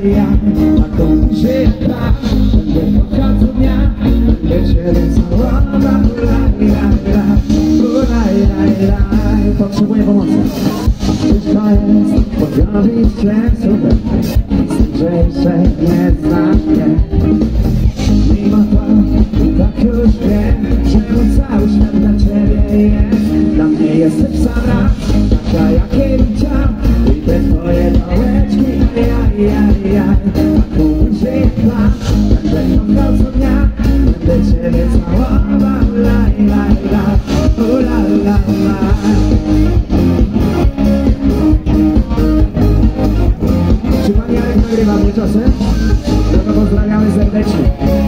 taką życia. Będę kochał co dnia, będę ciebie całował. Potrzebuję pomocy. Wszystko jest podrobić źle, super. Że jeszcze nie znasz mnie. Mimo to tak już wiem, że cały świat dla ciebie jest. Dla mnie jesteś sam raz, taka jakie widział. I te twoje dołeczki, ajajajaj. Taką żyję plan, będę kochał co dnia. Będę ciebie całował, laj, laj, laj. La, la, la. Czy pan Jarek nagrywa mnie czasem? No to pozdrawiamy serdecznie.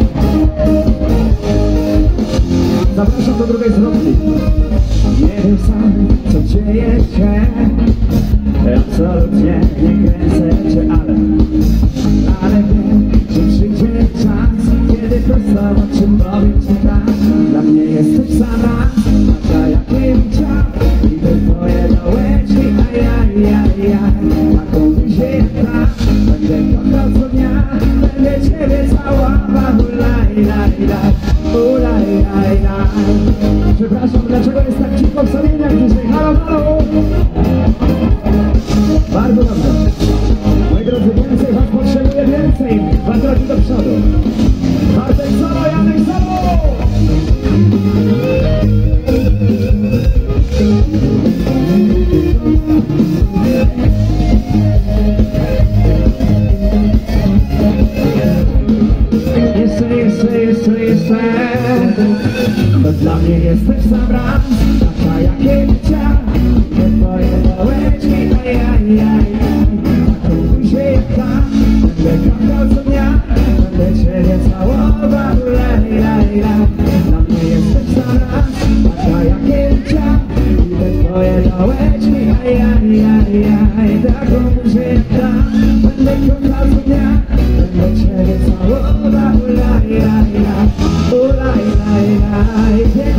Zapraszam do drugiej zwrotki. Nie wiem sam, co dzieje się. Absolutnie nie kręcę cię, ale wiem, że przyjdzie czas, kiedy prosto o czym powiem ci tak. Dla mnie jesteś sama, taka jak nie widział. I te twoje dołeczki, ajajajaj. Taką buzię tak, będę kochał co dnia. Będę ciebie całował, laj, laj, laj. Laj, laj, laj. Przepraszam, dlaczego jest tak cicho w Solieniach dzisiaj? Halo, halo! Bardzo dobrze. Moi drodzy, więcej was potrzebuje, więcej. Dwa kroki do przodu. Bartek solo, Janek solo! Jeszcze. To dla mnie jesteś sam raz, taka jak nie widział. Te twoje dołeczki, ajajajaj. Taką buzię tak, będę kochał co dnia. Będę ciebie całował, laj, laj, laj. Dla mnie jesteś sam raz, taka jak nie widział. I te twoje dołeczki, ajajajaj. Taką buzię tak, będę kochał co dnia. Będę ciebie całował, laj, laj, laj. Laj, laj, laj.